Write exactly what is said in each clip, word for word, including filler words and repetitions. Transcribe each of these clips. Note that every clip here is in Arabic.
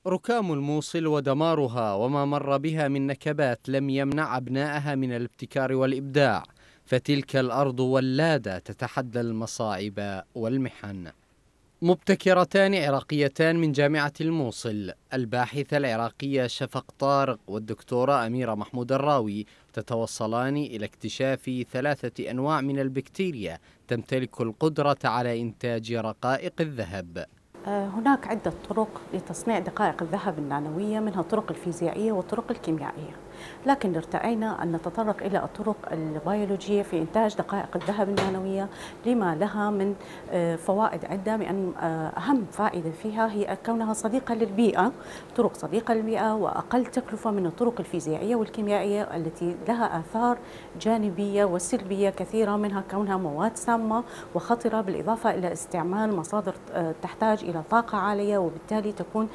ركام الموصل ودمارها وما مر بها من نكبات لم يمنع أبنائها من الابتكار والإبداع، فتلك الأرض ولادة تتحدى المصاعب والمحن. مبتكرتان عراقيتان من جامعة الموصل، الباحثة العراقية شفق طارق والدكتورة أميرة محمود الراوي، تتوصلان إلى اكتشاف ثلاثة أنواع من البكتيريا تمتلك القدرة على إنتاج رقائق الذهب. هناك عدة طرق لتصنيع دقائق الذهب النانوية، منها الطرق الفيزيائية والطرق الكيميائية، لكن ارتأينا أن نتطرق إلى الطرق البيولوجية في إنتاج دقائق الذهب النانوية لما لها من فوائد عدة، بأن أهم فائدة فيها هي كونها صديقة للبيئة، طرق صديقة للبيئة وأقل تكلفة من الطرق الفيزيائية والكيميائية التي لها آثار جانبية وسلبية كثيرة، منها كونها مواد سامة وخطرة، بالإضافة إلى استعمال مصادر تحتاج إلى طاقة عالية، وبالتالي تكون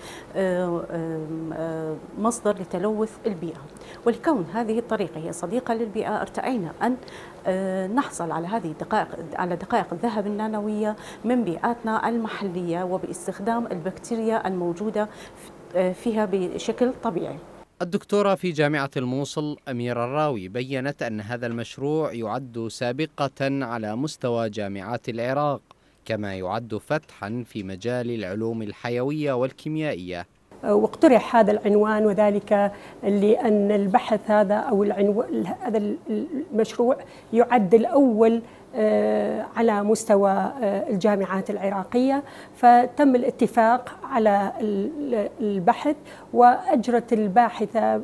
مصدر لتلوث البيئة. ولكون هذه الطريقة هي صديقة للبيئة، ارتأينا أن نحصل على هذه الدقائق على دقائق الذهب النانوية من بيئاتنا المحلية وباستخدام البكتيريا الموجودة فيها بشكل طبيعي. الدكتورة في جامعة الموصل أميرة الراوي بيّنت أن هذا المشروع يعد سابقة على مستوى جامعات العراق، كما يعد فتحا في مجال العلوم الحيوية والكيميائية. واقترح هذا العنوان، وذلك لأن البحث هذا أو هذا المشروع يعد الأول على مستوى الجامعات العراقية، فتم الاتفاق على البحث وأجرت الباحثة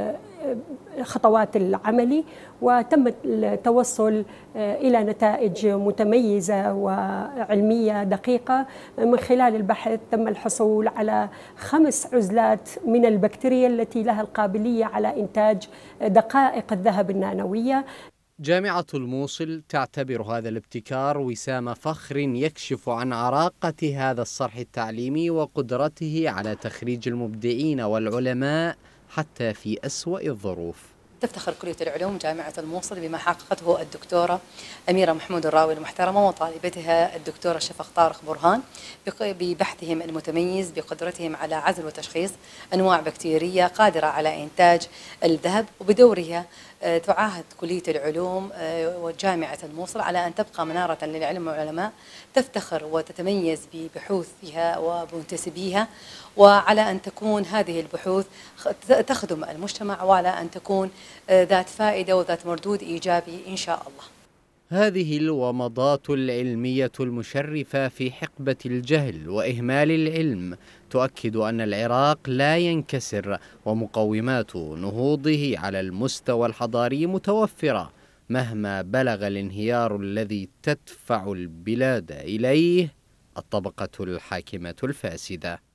خطوات العملي، وتم التوصل إلى نتائج متميزة وعلمية دقيقة. من خلال البحث تم الحصول على خمس عزلات من البكتيريا التي لها القابلية على إنتاج دقائق الذهب النانوية. جامعة الموصل تعتبر هذا الابتكار وسام فخر يكشف عن عراقة هذا الصرح التعليمي وقدرته على تخريج المبدعين والعلماء حتى في أسوأ الظروف. تفتخر كلية العلوم جامعة الموصل بما حققته الدكتورة أميرة محمود الراوي المحترمة وطالبتها الدكتورة شفق طارق برهان ببحثهم المتميز بقدرتهم على عزل وتشخيص أنواع بكتيرية قادرة على إنتاج الذهب. وبدورها تعاهد كلية العلوم وجامعة الموصل على أن تبقى منارة للعلم والعلماء، تفتخر وتتميز ببحوثها ومنتسبيها، وعلى أن تكون هذه البحوث تخدم المجتمع، وعلى أن تكون ذات فائدة وذات مردود إيجابي إن شاء الله. هذه الومضات العلمية المشرفة في حقبة الجهل وإهمال العلم تؤكد أن العراق لا ينكسر، ومقومات نهوضه على المستوى الحضاري متوفرة مهما بلغ الانهيار الذي تدفع البلاد إليه الطبقة الحاكمة الفاسدة.